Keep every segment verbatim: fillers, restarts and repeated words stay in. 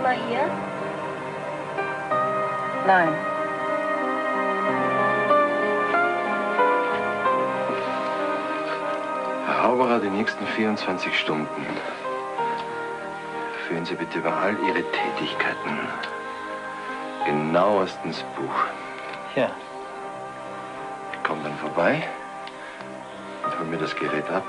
mal hier? Nein. Herr Hauberer, die nächsten vierundzwanzig Stunden führen Sie bitte über all Ihre Tätigkeiten genauestens Buch. Ja. Ich komme dann vorbei und hol mir das Gerät ab,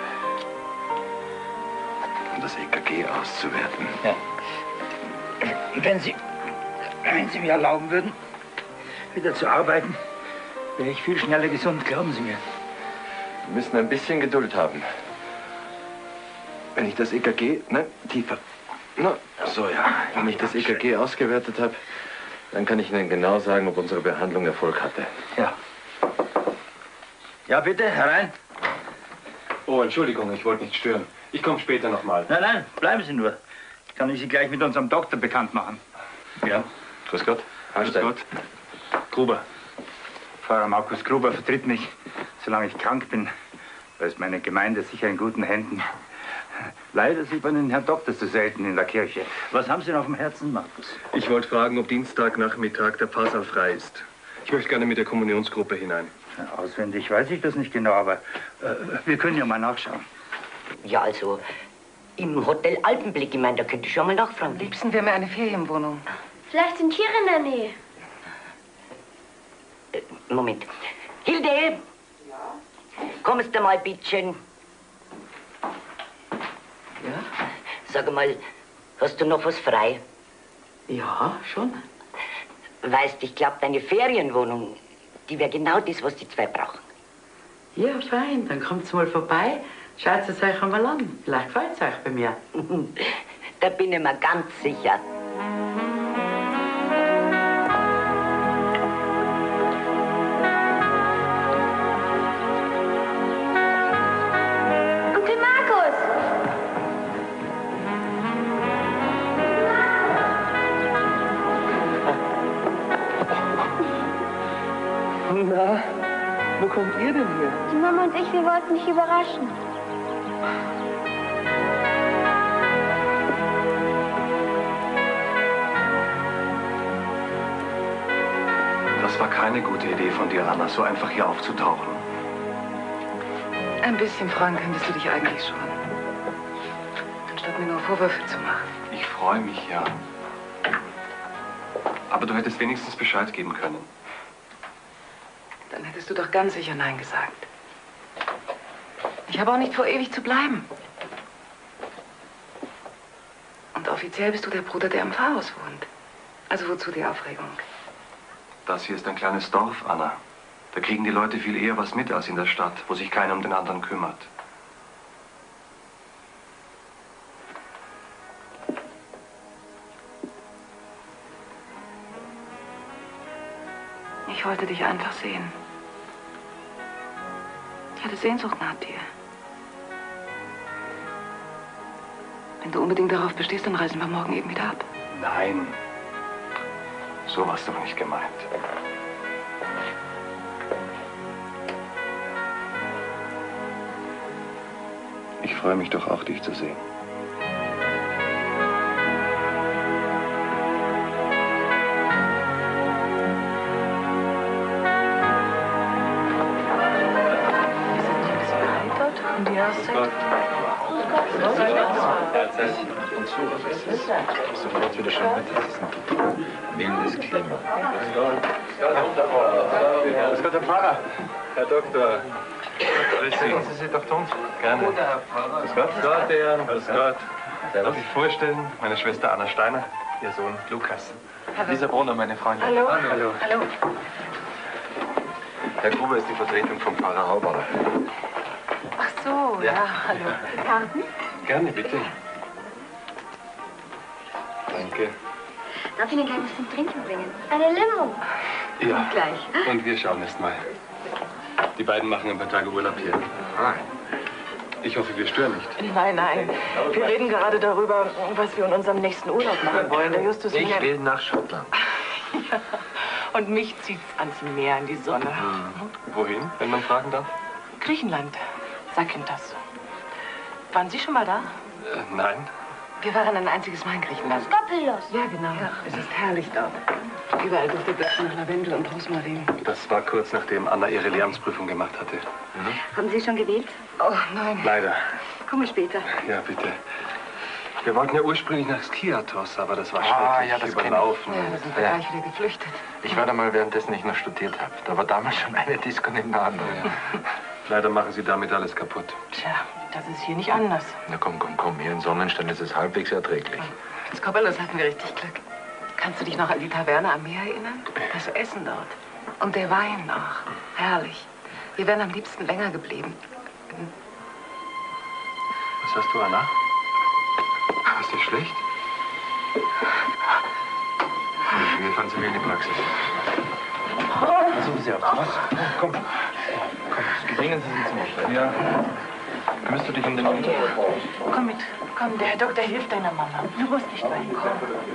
um das E K G auszuwerten. Ja. Wenn Sie, wenn Sie mir erlauben würden, wieder zu arbeiten, wäre ich viel schneller gesund, glauben Sie mir. Wir müssen ein bisschen Geduld haben. Wenn ich das E K G, ne, tiefer. Na, so ja. Wenn ich das E K G ausgewertet habe, dann kann ich Ihnen genau sagen, ob unsere Behandlung Erfolg hatte. Ja. Ja, bitte, herein. Oh, Entschuldigung, ich wollte nicht stören. Ich komme später noch mal. Nein, nein, bleiben Sie nur. Kann ich Sie gleich mit unserem Doktor bekannt machen. Ja. Grüß Gott. Grüß Gott. Gruber. Pfarrer Markus Gruber vertritt mich, solange ich krank bin. Da ist meine Gemeinde sicher in guten Händen. Leider sieht man den Herrn Doktor so selten in der Kirche. Was haben Sie noch auf dem Herzen, Markus? Ich wollte fragen, ob Dienstagnachmittag der Pfarrsaal frei ist. Ich möchte gerne mit der Kommunionsgruppe hinein. Ja, auswendig weiß ich das nicht genau, aber äh, wir können ja mal nachschauen. Ja, also im Hotel Alpenblick, ich meine, da könnte ich schon mal nachfragen. Am liebsten wäre mir eine Ferienwohnung. Vielleicht sind Tiere in der Nähe. Äh, Moment. Hilde! Ja? Kommst du mal, bittchen? Ja? Sag mal, hast du noch was frei? Ja, schon. Weißt, ich glaube, deine Ferienwohnung, die wäre genau das, was die zwei brauchen. Ja, fein. Dann kommt's mal vorbei. Schaut es euch einmal an. Vielleicht gefällt es euch bei mir. Da bin ich mir ganz sicher. Onkel Markus! Na, wo kommt ihr denn her? Die Mama und ich, wir wollten dich überraschen. Das war keine gute Idee von dir, Anna, so einfach hier aufzutauchen. Ein bisschen freuen könntest du dich eigentlich schon. Anstatt mir nur Vorwürfe zu machen. Ich freue mich, ja. Aber du hättest wenigstens Bescheid geben können. Dann hättest du doch ganz sicher Nein gesagt. Ich habe auch nicht vor, ewig zu bleiben. Und offiziell bist du der Bruder, der im Pfarrhaus wohnt. Also wozu die Aufregung? Das hier ist ein kleines Dorf, Anna. Da kriegen die Leute viel eher was mit als in der Stadt, wo sich keiner um den anderen kümmert. Ich wollte dich einfach sehen. Ich hatte Sehnsucht nach dir. Wenn du unbedingt darauf bestehst, dann reisen wir morgen eben wieder ab. Nein, so war's doch nicht gemeint. Ich freue mich doch auch, dich zu sehen. Um die Jahreszeit? Und so, aber es ist sofort wieder schon mit. Das ist ein mildes Klima. Grüß Gott, Herr Pfarrer. Herr Doktor. Grüß Sie. Lassen Sie sich doch tun. Gerne. Grüß Gott. Grüß Gott, Herr. Grüß Gott. Darf ich vorstellen, meine Schwester Anna Steiner, Ihr Sohn Lukas. Hallo. Lisa Brunner, meine Freundin. Hallo. Hallo. Hallo. Herr Gruber ist die Vertretung vom Pfarrer Hauberer. Ach so, ja, hallo. Karten? Gerne, bitte. Danke. Darf ich Ihnen gleich was zum Trinken bringen? Eine Limo. Ja. Gleich. Und wir schauen erst mal. Die beiden machen ein paar Tage Urlaub hier. Ich hoffe, wir stören nicht. Nein, nein. Wir reden gerade darüber, was wir in unserem nächsten Urlaub machen wollen. Der Justus und Ich will nach Schottland. Ja. Und mich zieht's ans Meer, in die Sonne. Hm. Wohin, wenn man fragen darf? Griechenland. Sag ihm das. Waren Sie schon mal da? Äh, nein. Wir waren ein einziges Mal in Griechenland. Skopelos. Ja, genau. Ja, es ist herrlich dort. Überall duftet es nach Lavendel und Rosmarin. Das war kurz nachdem Anna ihre Lehramtsprüfung gemacht hatte. Mhm. Haben Sie schon gewählt? Oh, nein. Leider. Komme später. Ja, bitte. Wir wollten ja ursprünglich nach Skiathos, aber das war Ah, schrecklich ja, das überlaufen. Ja, da sind wir Ja. gleich wieder geflüchtet. Ich war da mal, währenddessen ich noch studiert habe. Da war damals schon eine Disco neben der anderen. Ja. Leider machen Sie damit alles kaputt. Tja, das ist hier nicht anders. Na komm, komm, komm. Hier in Sonnenstein ist es halbwegs erträglich. In Skopelos hatten wir richtig Glück. Kannst du dich noch an die Taverne am Meer erinnern? Das Essen dort. Und der Wein auch. Herrlich. Wir wären am liebsten länger geblieben. Was hast du, Anna? Ist dir schlecht? Wir fahren zu mir in die Praxis. Passen Sie auf. Was? Komm. Komm, bringen Sie sie zu mir. Ja. Kümmerst du dich um den Unter? Komm mit. Komm, der Herr Doktor hilft deiner Mama. Du musst nicht weinen. Komm.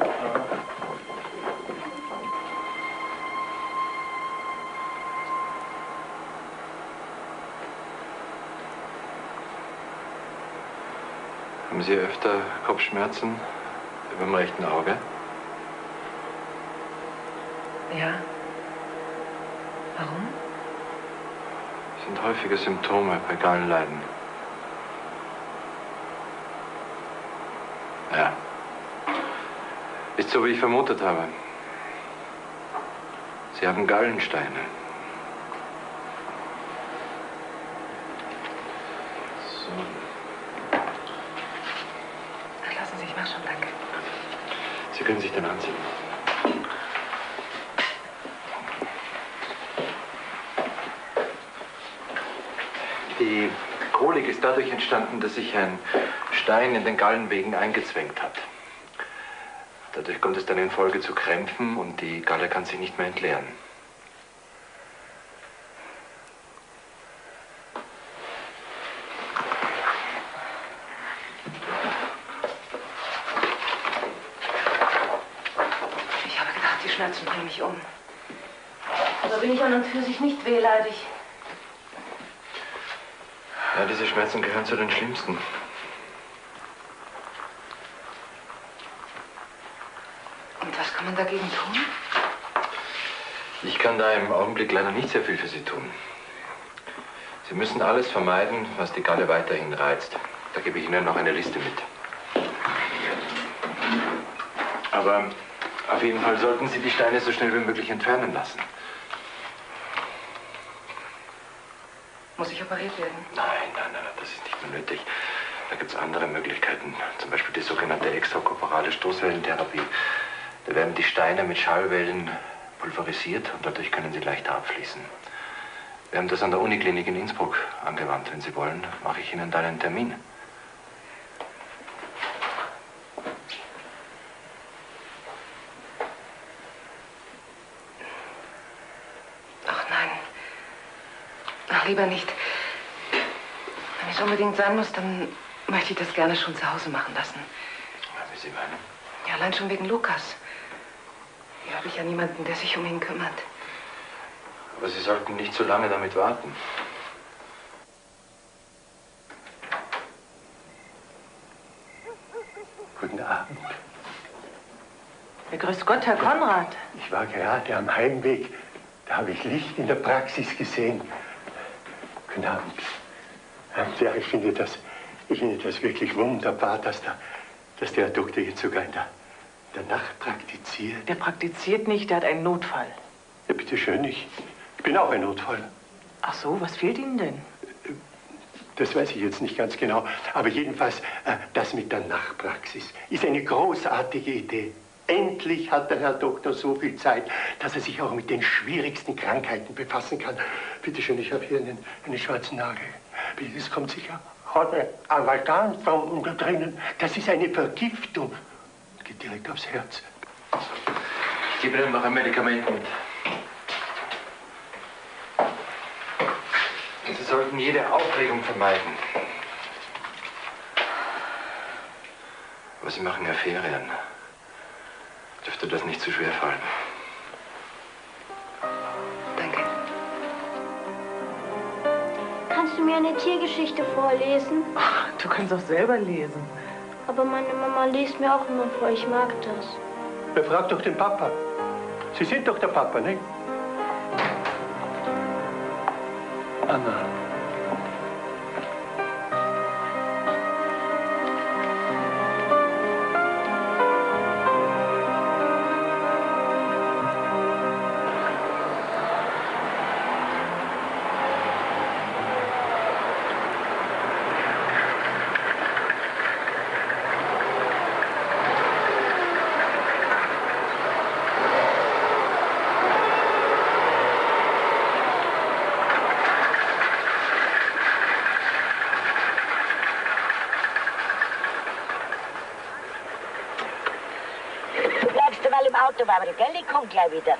Haben Sie öfter Kopfschmerzen über dem rechten Auge? Ja. Warum? Das sind häufige Symptome bei Gallenleiden. Ja. Ist so, wie ich vermutet habe. Sie haben Gallensteine. So. Ach, lassen Sie, ich mach schon, danke. Sie können sich dann anziehen. Die Kolik ist dadurch entstanden, dass sich ein Stein in den Gallenwegen eingezwängt hat. Dadurch kommt es dann in Folge zu Krämpfen und die Galle kann sich nicht mehr entleeren. Ich habe gedacht, die Schmerzen bringen mich um. Aber bin ich an und für sich nicht wehleidig. Ja, diese Schmerzen gehören zu den schlimmsten. Und was kann man dagegen tun? Ich kann da im Augenblick leider nicht sehr viel für Sie tun. Sie müssen alles vermeiden, was die Galle weiterhin reizt. Da gebe ich Ihnen noch eine Liste mit. Aber auf jeden Fall sollten Sie die Steine so schnell wie möglich entfernen lassen. Muss ich operiert werden? Nein, nein, nein, das ist nicht mehr nötig. Da gibt es andere Möglichkeiten. Zum Beispiel die sogenannte extrakorporale Stoßwellentherapie. Da werden die Steine mit Schallwellen pulverisiert und dadurch können sie leichter abfließen. Wir haben das an der Uniklinik in Innsbruck angewandt. Wenn Sie wollen, mache ich Ihnen dann einen Termin. Ach nein. Ach, lieber nicht. Wenn es unbedingt sein muss, dann möchte ich das gerne schon zu Hause machen lassen. Ja, wie Sie meinen. Ja, allein schon wegen Lukas. Hier habe ich ja niemanden, der sich um ihn kümmert. Aber Sie sollten nicht so lange damit warten. Guten Abend. Ja, grüß Gott, Herr Konrad. Ich war gerade am Heimweg. Da habe ich Licht in der Praxis gesehen. Guten Abend. Ja, ich finde das, ich finde das wirklich wunderbar, dass, da, dass der Herr Doktor jetzt sogar in der, in der Nacht praktiziert. Der praktiziert nicht, der hat einen Notfall. Ja, bitteschön, ich, ich bin auch ein Notfall. Ach so, was fehlt Ihnen denn? Das weiß ich jetzt nicht ganz genau. Aber jedenfalls, äh, das mit der Nachtpraxis ist eine großartige Idee. Endlich hat der Herr Doktor so viel Zeit, dass er sich auch mit den schwierigsten Krankheiten befassen kann. Bitte schön, ich habe hier einen, einen schwarzen Nagel. Das kommt sicher aber ganz von da drinnen. Das ist eine Vergiftung. Geht direkt aufs Herz. Ich gebe Ihnen noch ein Medikament mit. Sie sollten jede Aufregung vermeiden. Aber Sie machen ja Ferien. Dürfte das nicht zu schwer fallen? Danke. Kannst du mir eine Tiergeschichte vorlesen? Ach, du kannst auch selber lesen. Aber meine Mama liest mir auch immer vor. Ich mag das. Na, frag doch den Papa. Sie sind doch der Papa, nicht? Anna. Im Auto war, gell? Ich komm gleich wieder.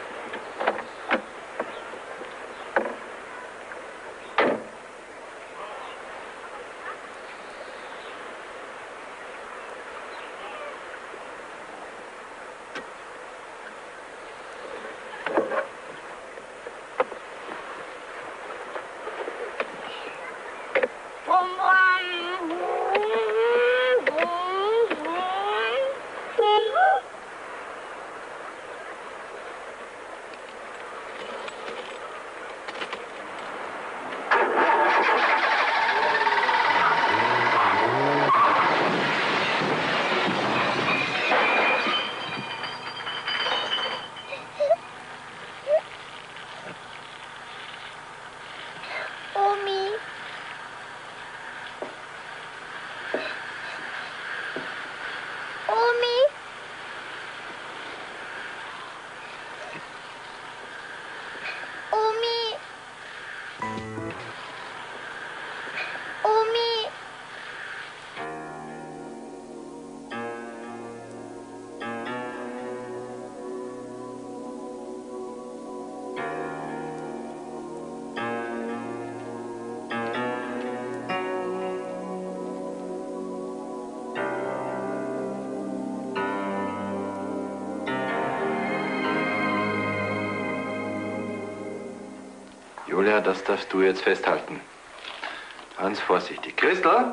Julia, das darfst du jetzt festhalten. Ganz vorsichtig. Christel?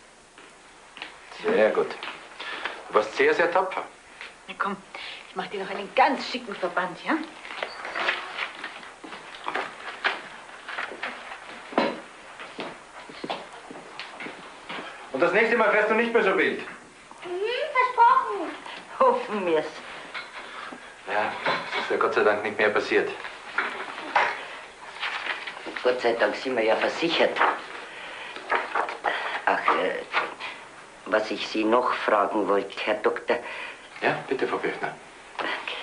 Sehr gut. Du warst sehr, sehr tapfer. Na komm, ich mach dir noch einen ganz schicken Verband, ja? Und das nächste Mal fährst du nicht mehr so wild. Mhm, versprochen. Hoffen wir's. Ja, das ist ja Gott sei Dank nicht mehr passiert. Gott sei Dank sind wir ja versichert. Ach, äh, was ich Sie noch fragen wollte, Herr Doktor. Ja, bitte, Frau Böchner. Danke.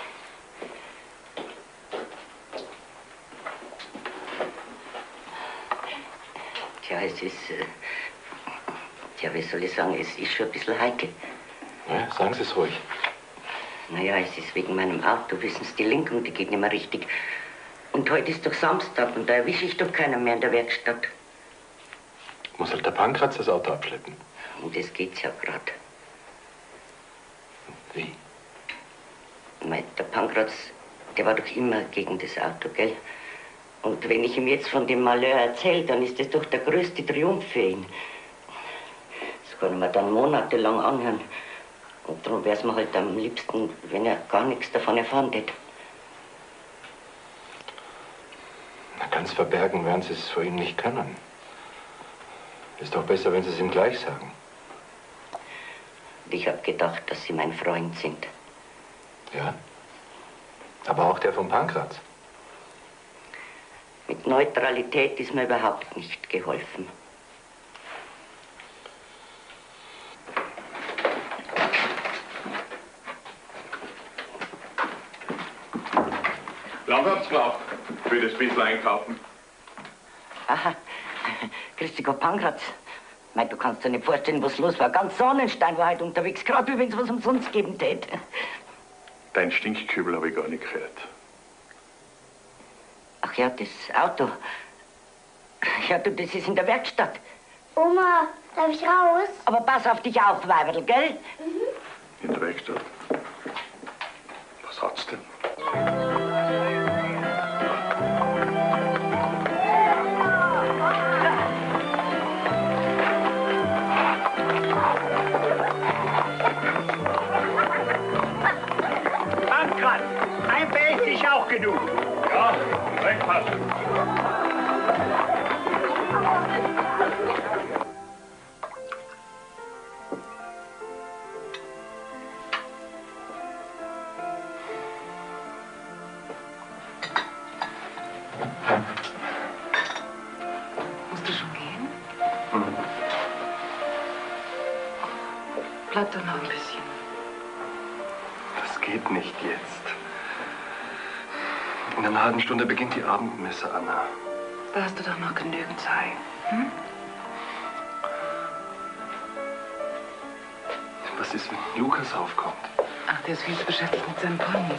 Tja, es ist, äh, tja, wie soll ich sagen, es ist schon ein bisschen heikel. Ja, sagen Sie es ruhig. Naja, es ist wegen meinem Auto, wissen Sie, die Lenkung, die geht nicht mehr richtig. Und heute ist doch Samstag und da erwische ich doch keiner mehr in der Werkstatt. Muss halt der Pankratz das Auto abschleppen. Und das geht's ja gerade. Wie? Mei, der Pankratz, der war doch immer gegen das Auto, gell? Und wenn ich ihm jetzt von dem Malheur erzähle, dann ist das doch der größte Triumph für ihn. Das kann man dann monatelang anhören. Und darum wäre es mir halt am liebsten, wenn er gar nichts davon erfahren hätte. Na, ganz verbergen werden Sie es vor ihm nicht können. Ist doch besser, wenn Sie es ihm gleich sagen. Ich habe gedacht, dass Sie mein Freund sind. Ja? Aber auch der von Pankratz. Mit Neutralität ist mir überhaupt nicht geholfen. Landwirtskraft für das bisschen einkaufen. Aha, grüß Gott, Pankratz. Mei, du kannst dir nicht vorstellen, was los war. Ganz Sonnenstein war heute unterwegs, gerade wie wenn es was umsonst geben täte. Dein Stinkkübel habe ich gar nicht gehört. Ach ja, das Auto. Ja, du, das ist in der Werkstatt. Oma, darf ich raus? Aber pass auf dich auf, Weiberl, gell? Mhm. In der Werkstatt. Was hat's denn? du. Ja, reinpassen. Musst du schon gehen? Bleib doch noch ein bisschen. Das geht nicht jetzt. In einer halben Stunde beginnt die Abendmesse, Anna. Da hast du doch noch genügend Zeit. Hm? Was ist, wenn Lukas aufkommt? Ach, der ist viel zu beschäftigt mit seinen Ponys.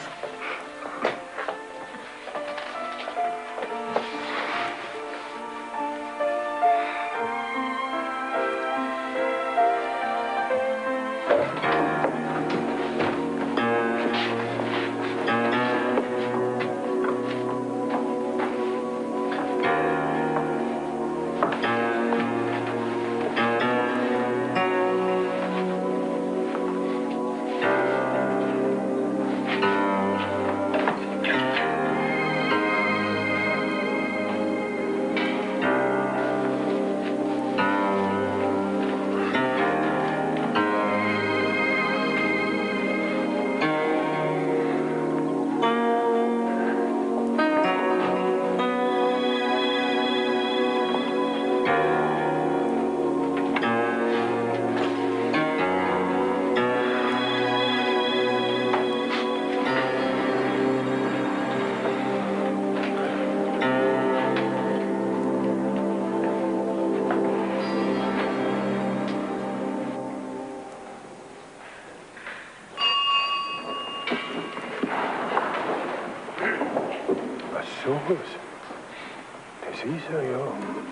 So, das ist er, ja.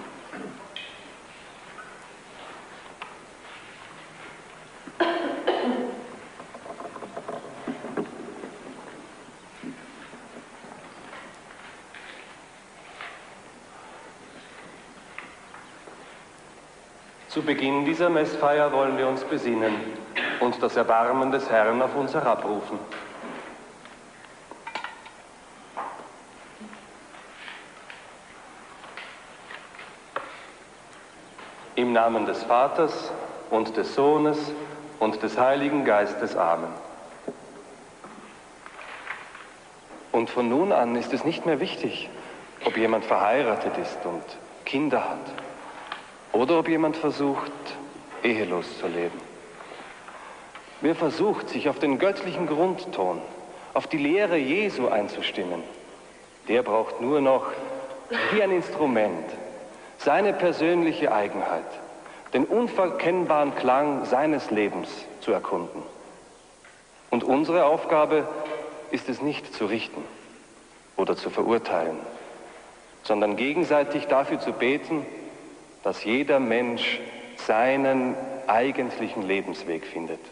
Zu Beginn dieser Messfeier wollen wir uns besinnen und das Erbarmen des Herrn auf uns herabrufen. Im Namen des Vaters und des Sohnes und des Heiligen Geistes. Amen. Und von nun an ist es nicht mehr wichtig, ob jemand verheiratet ist und Kinder hat oder ob jemand versucht, ehelos zu leben. Wer versucht, sich auf den göttlichen Grundton, auf die Lehre Jesu einzustimmen, der braucht nur noch, wie ein Instrument, seine persönliche Eigenheit, den unverkennbaren Klang seines Lebens zu erkunden. Und unsere Aufgabe ist es nicht zu richten oder zu verurteilen, sondern gegenseitig dafür zu beten, dass jeder Mensch seinen eigentlichen Lebensweg findet.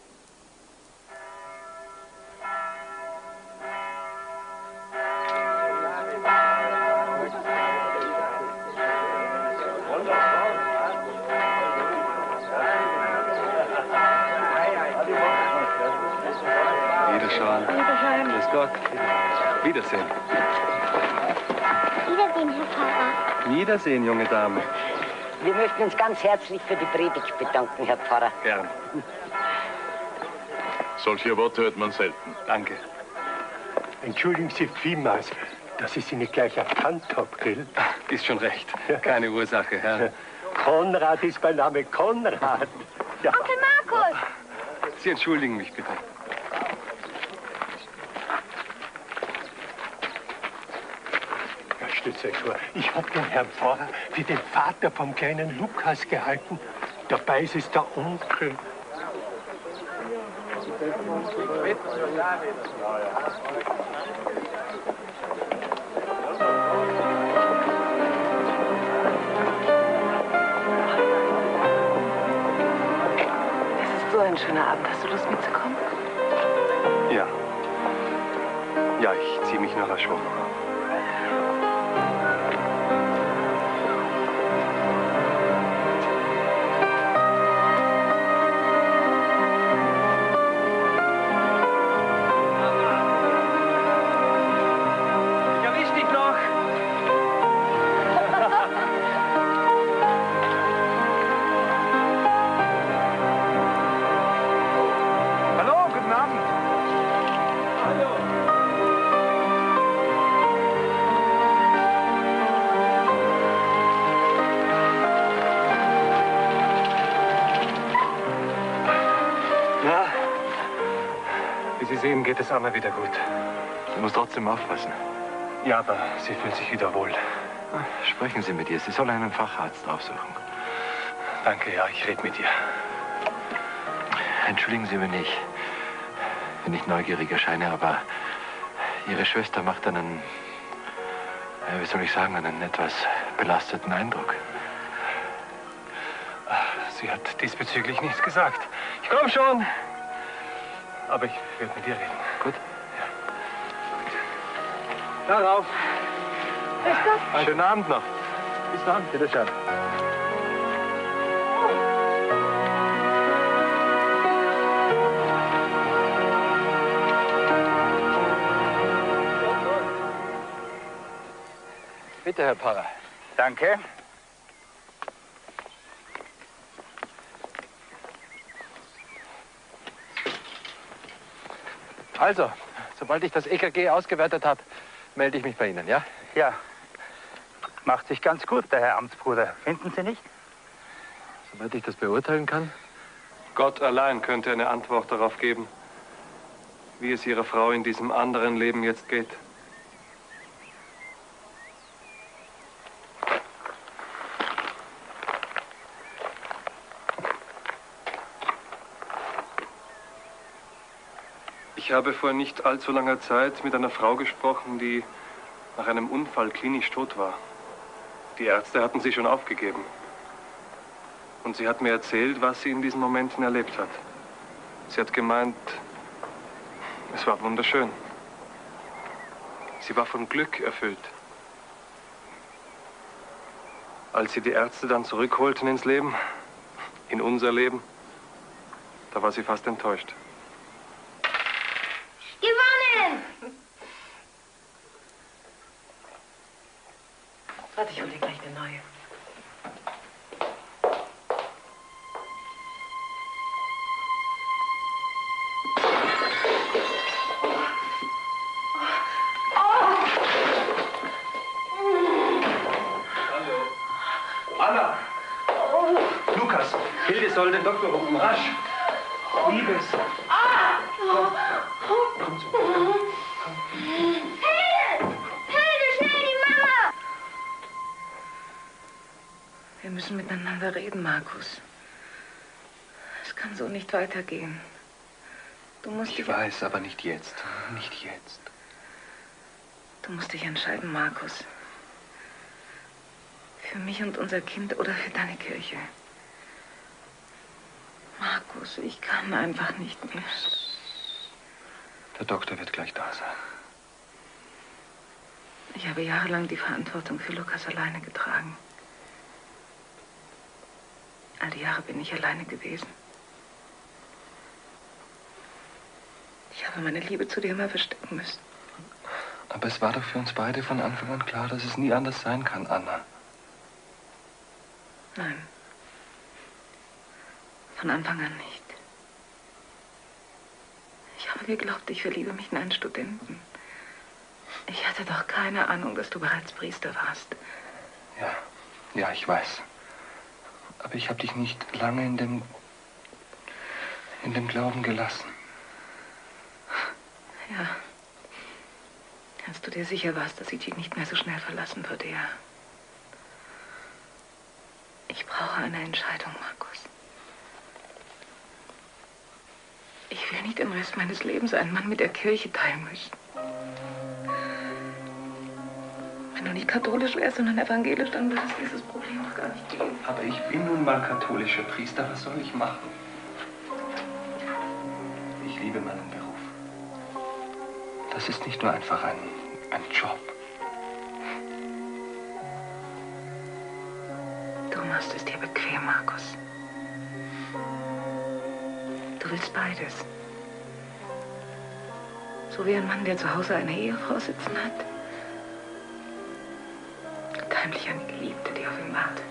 Wiederschauen. Wiederschauen. Grüß Gott. Wiedersehen. Wiedersehen, Herr Pfarrer. Wiedersehen, junge Dame. Wir möchten uns ganz herzlich für die Predigt bedanken, Herr Pfarrer. Gern. Solche Worte hört man selten. Danke. Entschuldigen Sie vielmals, dass ich Sie nicht gleich erkannt habe, gell? Ist schon recht. Keine Ursache, Herr. Konrad ist mein Name, Konrad. Ja. Onkel Markus! Sie entschuldigen mich bitte. Stellt euch vor, ich habe den Herrn Pfarrer für den Vater vom kleinen Lukas gehalten. Dabei ist es der Onkel. Es ist so ein schöner Abend. Hast du Lust mitzukommen? Ja. Ja, ich ziehe mich noch rasch um. Sie sehen, geht es Anna wieder gut. Sie muss trotzdem aufpassen. Ja, aber sie fühlt sich wieder wohl. Sprechen Sie mit ihr. Sie soll einen Facharzt aufsuchen. Danke, ja, ich rede mit ihr. Entschuldigen Sie, wenn ich, wenn ich neugierig erscheine, aber Ihre Schwester macht einen, wie soll ich sagen, einen etwas belasteten Eindruck. Sie hat diesbezüglich nichts gesagt. Ich komme schon. Aber ich werde mit ihr reden. Gut. Ja. Darauf. Grüß Gott. Schönen Abend noch. Bis dann. Bitte schön. Bitte, Herr Pfarrer. Danke. Also, sobald ich das E K G ausgewertet habe, melde ich mich bei Ihnen, ja? Ja. Macht sich ganz gut, der Herr Amtsbruder. Finden Sie nicht? Soweit ich das beurteilen kann. Gott allein könnte eine Antwort darauf geben, wie es Ihrer Frau in diesem anderen Leben jetzt geht. Ich habe vor nicht allzu langer Zeit mit einer Frau gesprochen, die nach einem Unfall klinisch tot war. Die Ärzte hatten sie schon aufgegeben. Und sie hat mir erzählt, was sie in diesen Momenten erlebt hat. Sie hat gemeint, es war wunderschön. Sie war von Glück erfüllt. Als sie die Ärzte dann zurückholten ins Leben, in unser Leben, da war sie fast enttäuscht. Gewonnen! Warte, ich hol dir gleich eine neue. Anna! Lukas! Hilde soll den Doktor rufen, rasch! Liebes! Komm zu mir. Hilde! Hilde, schnell, die Mama! Wir müssen miteinander reden, Markus. Es kann so nicht weitergehen. Du musst Ich dich... weiß, aber nicht jetzt. Nicht jetzt. Du musst dich entscheiden, Markus. Für mich und unser Kind oder für deine Kirche. Markus, ich kann einfach nicht mehr. Der Doktor wird gleich da sein. Ich habe jahrelang die Verantwortung für Lukas alleine getragen. All die Jahre bin ich alleine gewesen. Ich habe meine Liebe zu dir immer verstecken müssen. Aber es war doch für uns beide von Anfang an klar, dass es nie anders sein kann, Anna. Nein. Von Anfang an nicht. Ich habe geglaubt, ich verliebe mich in einen Studenten. Ich hatte doch keine Ahnung, dass du bereits Priester warst. Ja, ja, ich weiß. Aber ich habe dich nicht lange in dem, in dem Glauben gelassen. Ja. Als du dir sicher warst, dass ich dich nicht mehr so schnell verlassen würde, ja. Ich brauche eine Entscheidung, Markus. Ich will nicht den Rest meines Lebens einen Mann mit der Kirche teilen müssen. Wenn du nicht katholisch wärst, sondern evangelisch, dann würde es dieses Problem noch gar nicht geben. Aber ich bin nun mal katholischer Priester. Was soll ich machen? Ich liebe meinen Beruf. Das ist nicht nur einfach ein, ein Job. Du machst es dir bequem, Markus. Du willst beides. So wie ein Mann, der zu Hause eine Ehefrau sitzen hat. Und heimlich eine Geliebte, die auf ihn wartet.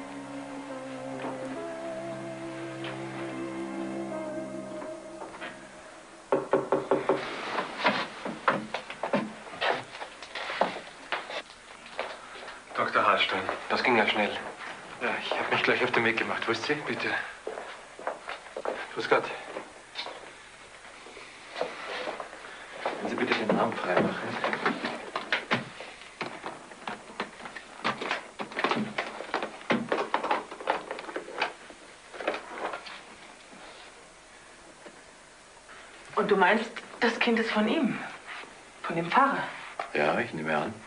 Doktor Hallstein, das ging ja schnell. Ja, ich habe mich gleich auf den Weg gemacht. Wo ist sie? Bitte. Grüß Gott. meinen Arm frei machen. Und du meinst, das Kind ist von ihm? Von dem Pfarrer? Ja, ich nehme an.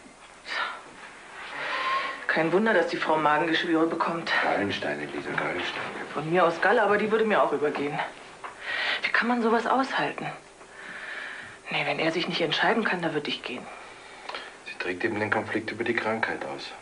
Kein Wunder, dass die Frau Magengeschwüre bekommt. Gallenstein, Elisa, Gallenstein. Von mir aus Galle, aber die würde mir auch übergehen. Wie kann man sowas aushalten? Nee, wenn er sich nicht entscheiden kann, da würde ich gehen. Sie trägt eben den Konflikt über die Krankheit aus.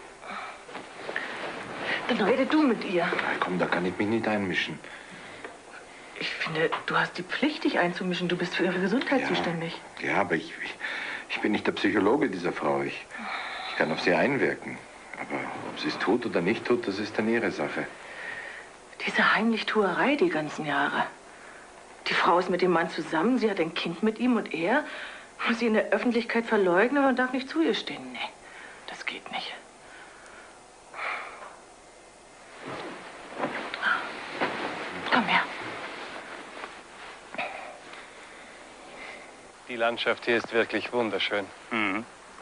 Dann rede du mit ihr. Na komm, da kann ich mich nicht einmischen. Ich finde, du hast die Pflicht, dich einzumischen. Du bist für ihre Gesundheit Ja. zuständig. Ja, aber ich, ich, ich bin nicht der Psychologe dieser Frau. Ich, ich kann auf sie einwirken. Aber ob sie es tut oder nicht tut, das ist dann ihre Sache. Diese Heimlichtuerei die ganzen Jahre. Die Frau ist mit dem Mann zusammen, sie hat ein Kind mit ihm und er muss sie in der Öffentlichkeit verleugnen und darf nicht zu ihr stehen. Nee, das geht nicht. Komm her. Die Landschaft hier ist wirklich wunderschön. Mhm.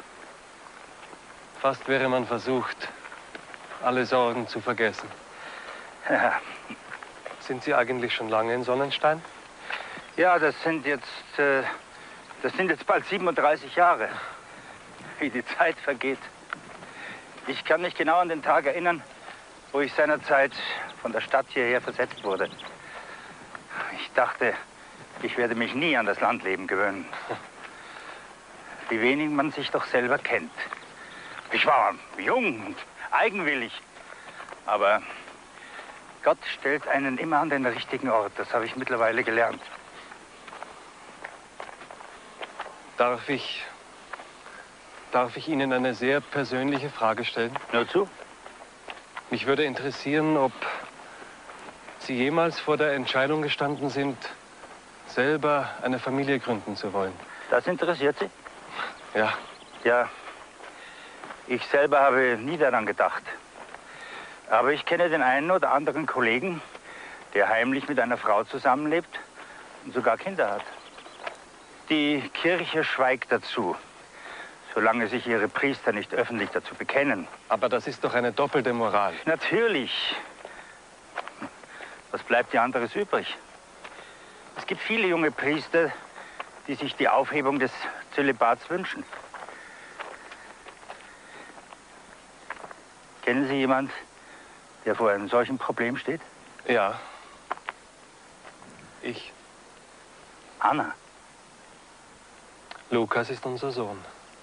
Fast wäre man versucht, alle Sorgen zu vergessen. Ja. Sind Sie eigentlich schon lange in Sonnenstein? Ja, das sind jetzt, äh, das sind jetzt bald siebenunddreißig Jahre. Wie die Zeit vergeht. Ich kann mich genau an den Tag erinnern, wo ich seinerzeit von der Stadt hierher versetzt wurde. Ich dachte, ich werde mich nie an das Landleben gewöhnen. Wie wenig man sich doch selber kennt. Ich war jung und eigenwillig, aber Gott stellt einen immer an den richtigen Ort. Das habe ich mittlerweile gelernt. Darf ich, darf ich Ihnen eine sehr persönliche Frage stellen? Nur zu. Mich würde interessieren, ob Sie jemals vor der Entscheidung gestanden sind, selber eine Familie gründen zu wollen. Das interessiert Sie? Ja. Ja. Ich selber habe nie daran gedacht. Aber ich kenne den einen oder anderen Kollegen, der heimlich mit einer Frau zusammenlebt und sogar Kinder hat. Die Kirche schweigt dazu, solange sich ihre Priester nicht öffentlich dazu bekennen. Aber das ist doch eine doppelte Moral. Natürlich. Was bleibt dir anderes übrig? Es gibt viele junge Priester, die sich die Aufhebung des Zölibats wünschen. Kennen Sie jemand, der vor einem solchen Problem steht? Ja. Ich. Anna. Lukas ist unser Sohn.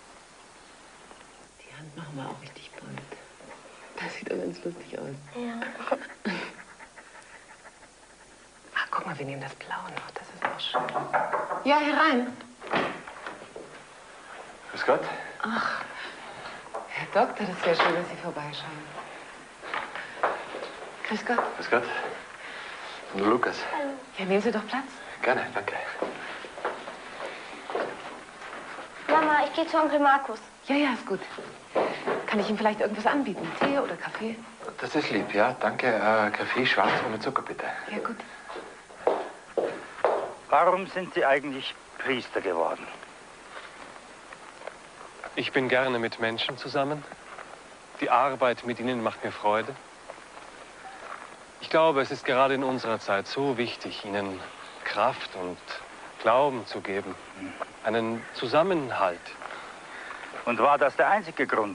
Die Hand machen wir auch richtig bunt. Das sieht doch ganz lustig aus. Ja. Ach, guck mal, wir nehmen das Blaue noch. Das ist auch schön. Ja, herein. Grüß Gott. Ach, Herr Doktor, das ist ja schön, dass Sie vorbeischauen. Grüß Gott. Grüß Gott. Und Lukas. Ja, nehmen Sie doch Platz. Gerne, danke. Mama, ich gehe zu Onkel Markus. Ja, ja, ist gut. Kann ich ihm vielleicht irgendwas anbieten? Tee oder Kaffee? Das ist lieb, ja. Danke. Äh, Kaffee schwarz ohne Zucker, bitte. Ja, gut. Warum sind Sie eigentlich Priester geworden? Ich bin gerne mit Menschen zusammen. Die Arbeit mit ihnen macht mir Freude. Ich glaube, es ist gerade in unserer Zeit so wichtig, ihnen Kraft und Glauben zu geben. Einen Zusammenhalt. Und war das der einzige Grund?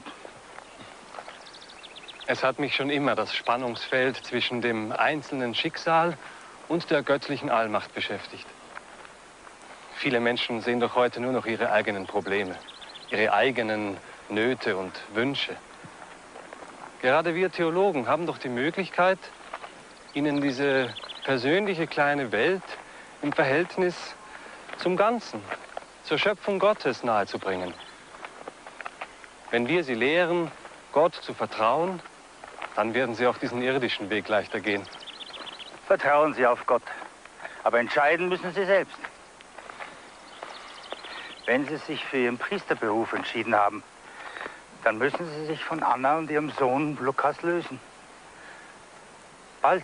Es hat mich schon immer das Spannungsfeld zwischen dem einzelnen Schicksal und der göttlichen Allmacht beschäftigt. Viele Menschen sehen doch heute nur noch ihre eigenen Probleme, ihre eigenen Nöte und Wünsche. Gerade wir Theologen haben doch die Möglichkeit, ihnen diese persönliche kleine Welt im Verhältnis zum Ganzen, zur Schöpfung Gottes nahezubringen. Wenn wir sie lehren, Gott zu vertrauen, dann werden sie auch diesen irdischen Weg leichter gehen. Vertrauen Sie auf Gott. Aber entscheiden müssen Sie selbst. Wenn Sie sich für Ihren Priesterberuf entschieden haben, dann müssen Sie sich von Anna und ihrem Sohn Lukas lösen. Bald.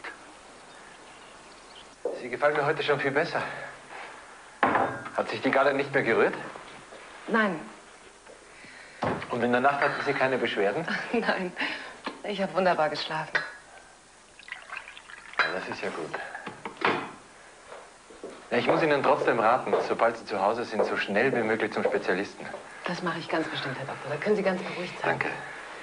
Sie gefallen mir heute schon viel besser. Hat sich die Galle nicht mehr gerührt? Nein. Und in der Nacht hatten Sie keine Beschwerden? Nein. Ich habe wunderbar geschlafen. Ja, das ist ja gut. Ja, ich muss Ihnen trotzdem raten, sobald Sie zu Hause sind, so schnell wie möglich zum Spezialisten. Das mache ich ganz bestimmt, Herr Doktor. Da können Sie ganz beruhigt sein. Danke.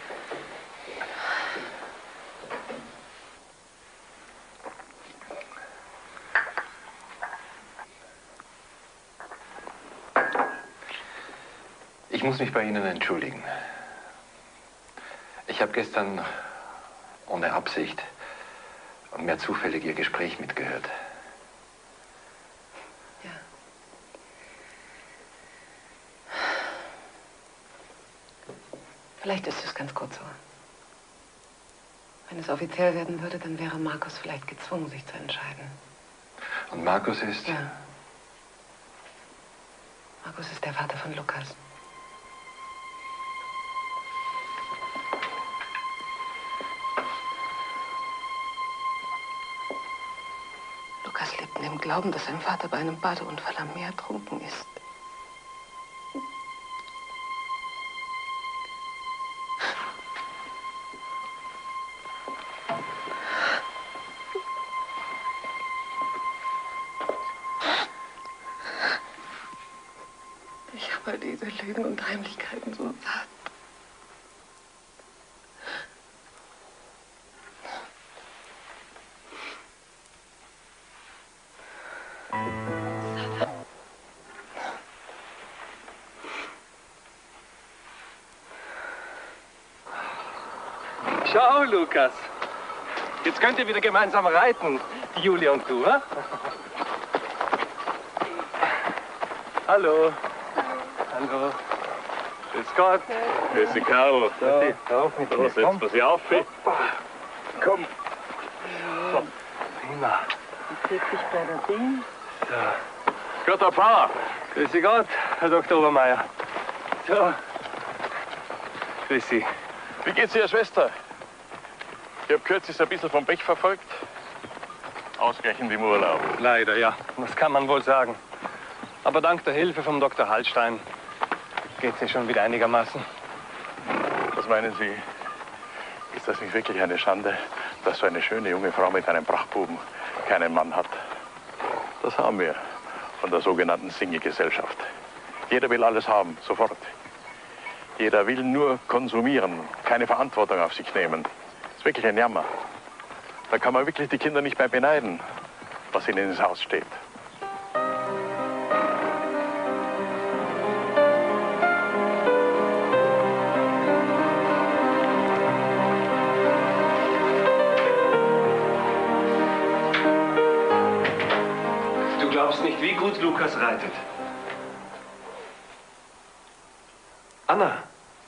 Ich muss mich bei Ihnen entschuldigen. Ich habe gestern ohne Absicht und mehr zufällig Ihr Gespräch mitgehört. Ja. Vielleicht ist es ganz kurz so. Wenn es offiziell werden würde, dann wäre Markus vielleicht gezwungen, sich zu entscheiden. Und Markus ist? Ja. Markus ist der Vater von Lukas. Lukas lebt in dem Glauben, dass sein Vater bei einem Badeunfall am Meer ertrunken ist. Ich habe all diese Lügen und Heimlichkeiten so satt. Schau, Lukas. Jetzt könnt ihr wieder gemeinsam reiten, die Julia und du, ha? Hallo. Hallo. Grüß Gott. Grüß dich, Karl. So, auf mit So, mir. setzt man sich auf. Komm. So. Prima. Setz dich bei der Ding. So. Gott, Herr Pfarrer. Grüß Sie Gott, Herr Doktor Obermeier. So. Grüß Sie. Wie geht's Ihrer Schwester? Ich habe kürzlich ein bisschen vom Pech verfolgt. Ausgerechnet im Urlaub. Leider, ja. Das kann man wohl sagen. Aber dank der Hilfe vom Doktor Hallstein geht's ihr schon wieder einigermaßen. Was meinen Sie? Ist das nicht wirklich eine Schande, dass so eine schöne junge Frau mit einem Prachtbuben keinen Mann hat? Das haben wir von der sogenannten Single-Gesellschaft. Jeder will alles haben, sofort. Jeder will nur konsumieren, keine Verantwortung auf sich nehmen. Das ist wirklich ein Jammer. Da kann man wirklich die Kinder nicht mehr beneiden, was ihnen ins Haus steht. Du glaubst nicht, wie gut Lukas reitet. Anna.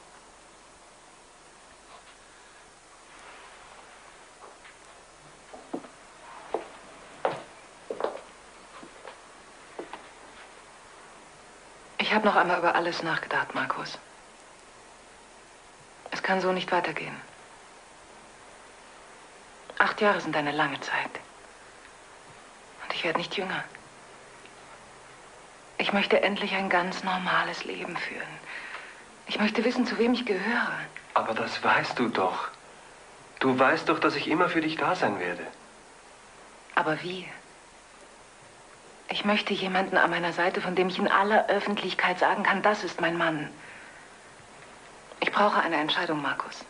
Ich habe noch einmal über alles nachgedacht, Markus. Es kann so nicht weitergehen. Acht Jahre sind eine lange Zeit. Und ich werde nicht jünger. Ich möchte endlich ein ganz normales Leben führen. Ich möchte wissen, zu wem ich gehöre. Aber das weißt du doch. Du weißt doch, dass ich immer für dich da sein werde. Aber wie? Ich möchte jemanden an meiner Seite, von dem ich in aller Öffentlichkeit sagen kann, das ist mein Mann. Ich brauche eine Entscheidung, Markus.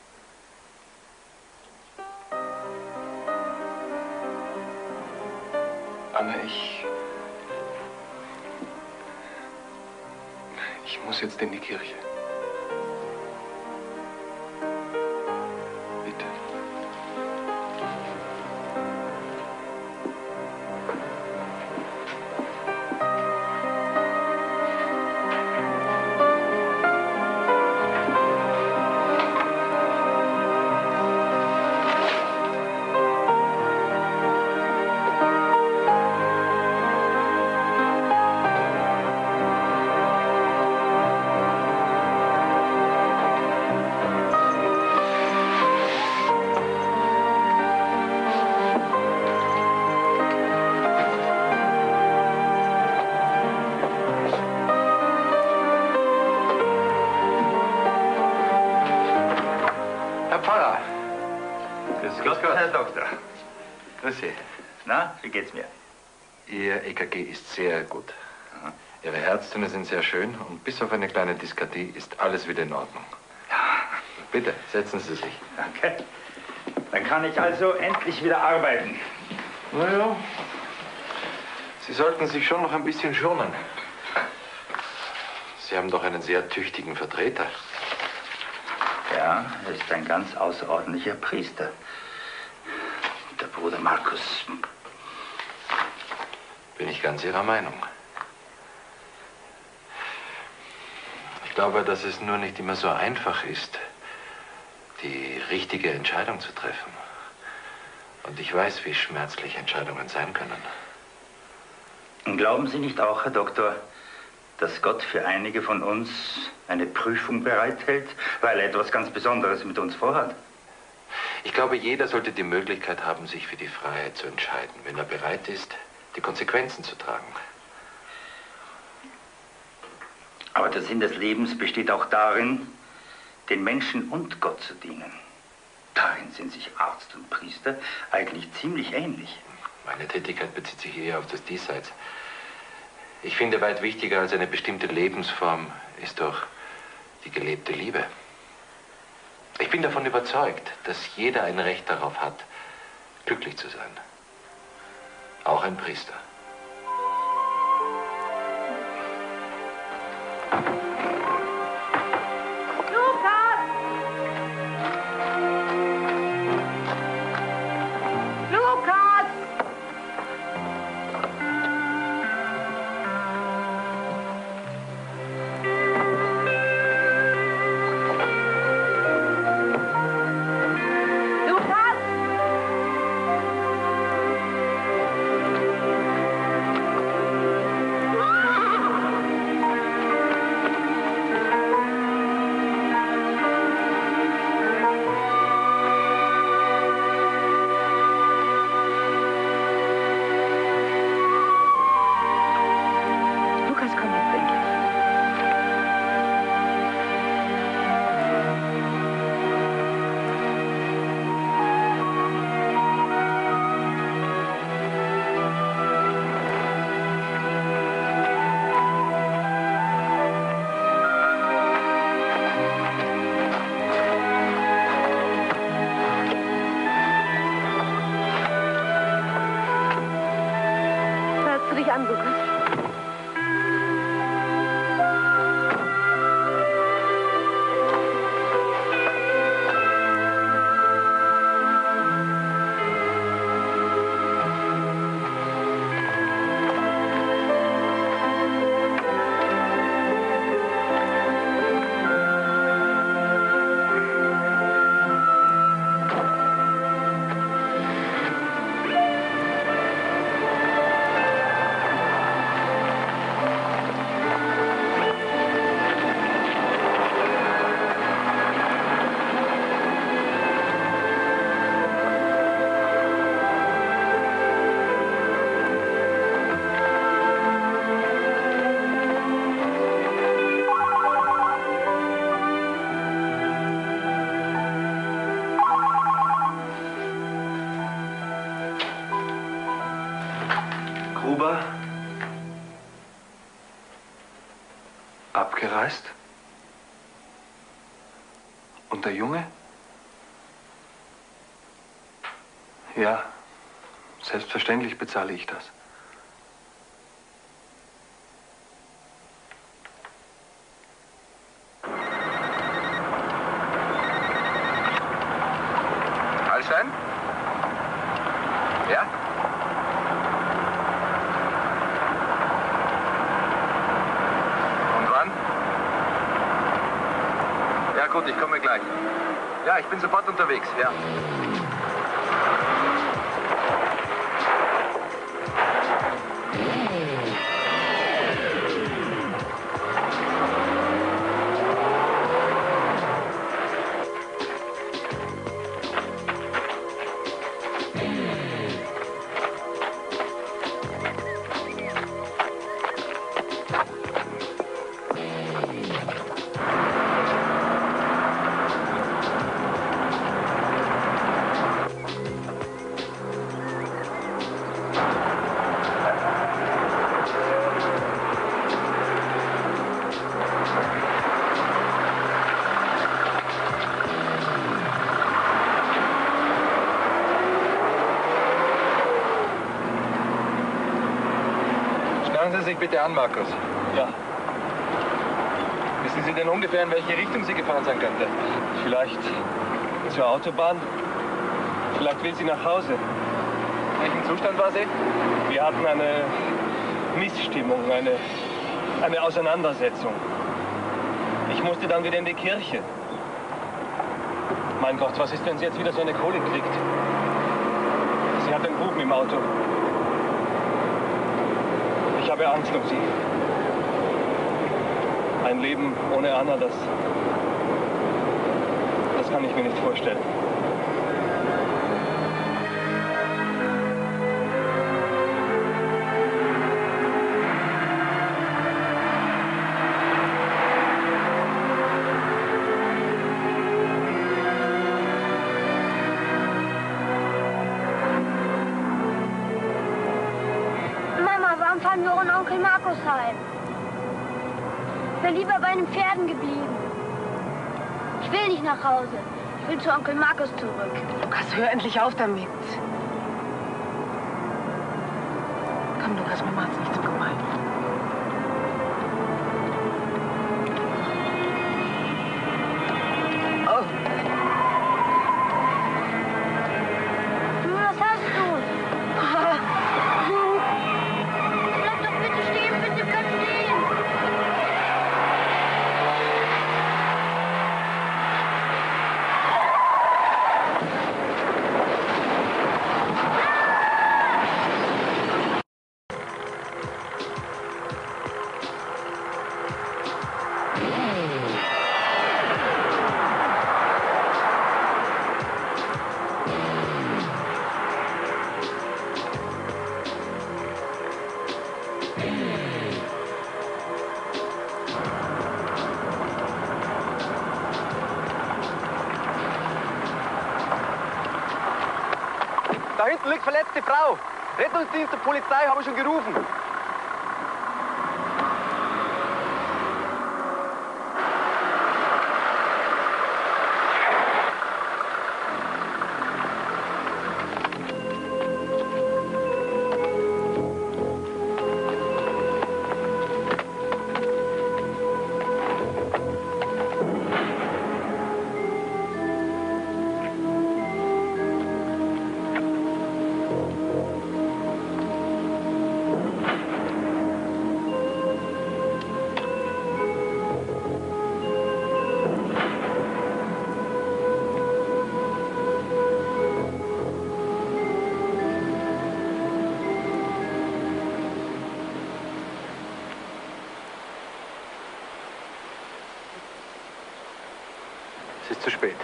Anna, ich... Ich muss jetzt in die Kirche. Bitte. Grüß Gott, Herr Doktor. Grüß Sie. Na, wie geht's mir? Ihr E K G ist sehr gut. Ihre Herztöne sind sehr schön und bis auf eine kleine Diskardie ist alles wieder in Ordnung. Bitte, setzen Sie sich. Danke. Dann kann ich also endlich wieder arbeiten. Naja, Sie sollten sich schon noch ein bisschen schonen. Sie haben doch einen sehr tüchtigen Vertreter. Ja, er ist ein ganz außerordentlicher Priester. Der Bruder Markus. Bin ich ganz Ihrer Meinung. Ich glaube, dass es nur nicht immer so einfach ist, die richtige Entscheidung zu treffen. Und ich weiß, wie schmerzlich Entscheidungen sein können. Und glauben Sie nicht auch, Herr Doktor, dass Gott für einige von uns eine Prüfung bereithält, weil er etwas ganz Besonderes mit uns vorhat? Ich glaube, jeder sollte die Möglichkeit haben, sich für die Freiheit zu entscheiden, wenn er bereit ist, die Konsequenzen zu tragen. Aber der Sinn des Lebens besteht auch darin, den Menschen und Gott zu dienen. Darin sind sich Arzt und Priester eigentlich ziemlich ähnlich. Meine Tätigkeit bezieht sich eher auf das Diesseits. Ich finde, weit wichtiger als eine bestimmte Lebensform ist doch die gelebte Liebe. Ich bin davon überzeugt, dass jeder ein Recht darauf hat, glücklich zu sein. Auch ein Priester. Abgereist? Und der Junge? Ja, selbstverständlich bezahle ich das. Hallstein? Ja? Gut, ich komme gleich. Ja, ich bin sofort unterwegs, ja. sich bitte an, Markus. Ja. Wissen Sie denn ungefähr, in welche Richtung sie gefahren sein könnte? Vielleicht zur Autobahn? Vielleicht will sie nach Hause. In welchem Zustand war sie? Wir hatten eine Missstimmung, eine, eine Auseinandersetzung. Ich musste dann wieder in die Kirche. Mein Gott, was ist, wenn sie jetzt wieder so eine Kolik kriegt? Sie hat einen Buben im Auto. Ich habe Angst um sie. Ein Leben ohne Anna, das, das kann ich mir nicht vorstellen. Mama, warum fahren wir ohne Onkel Markus heim? Ich wäre lieber bei den Pferden geblieben. Ich will nicht nach Hause. Ich will zu Onkel Markus zurück. Lukas, hör endlich auf damit. Komm, Lukas, Mama hat's nicht so gemeint. Oh. Du, was hast du? Bleib doch bitte stehen, bitte bleib stehen. Da hinten liegt verletzte Frau. Rettungsdienst und Polizei haben schon gerufen. Es ist zu spät.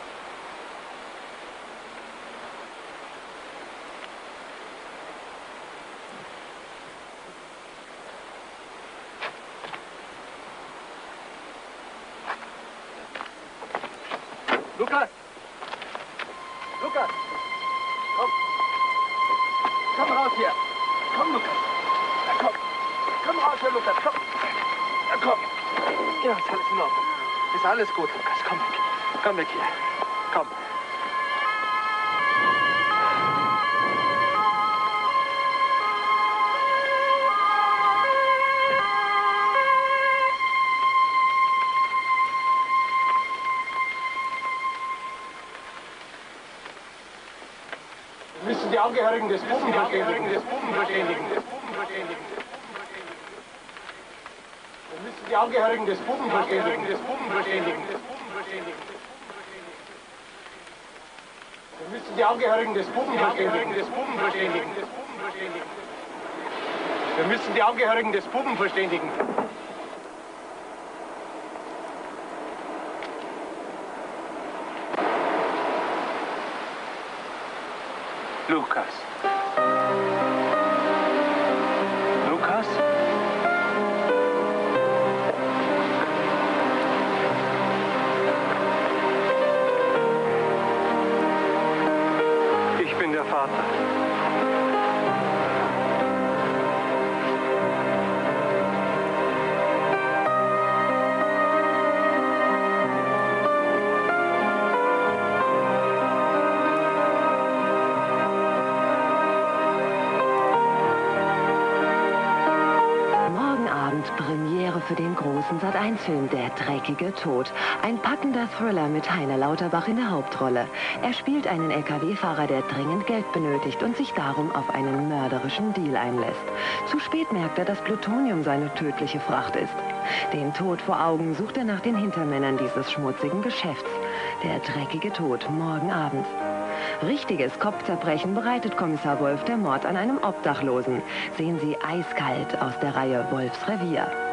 Lukas! Lukas! Komm! Komm raus hier! Komm, Lukas! Ja, komm! Komm raus hier, Lukas! Komm! Ja, komm! Ja, ist alles in Ordnung. Ist alles gut, Lukas. Komm weg. Komm weg hier. Komm. Wir müssen die Angehörigen des Buben verständigen. Des Buben verständigen. Des Buben verständigen. Wir müssen die Angehörigen des Buben verständigen. Des Buben verständigen. Des Buben verständigen. Wir müssen die Angehörigen des Buben verständigen. Des Buben verständigen. Des Buben verständigen. Wir müssen die Angehörigen des Buben verständigen. Lukas. Lukas? Ich bin der Vater. großen Sat eins Film Der dreckige Tod. Ein packender Thriller mit Heiner Lauterbach in der Hauptrolle. Er spielt einen L K W-Fahrer, der dringend Geld benötigt und sich darum auf einen mörderischen Deal einlässt. Zu spät merkt er, dass Plutonium seine tödliche Fracht ist. Den Tod vor Augen sucht er nach den Hintermännern dieses schmutzigen Geschäfts. Der dreckige Tod, morgen Abend. Richtiges Kopfzerbrechen bereitet Kommissar Wolf der Mord an einem Obdachlosen. Sehen Sie Eiskalt aus der Reihe Wolfs Revier.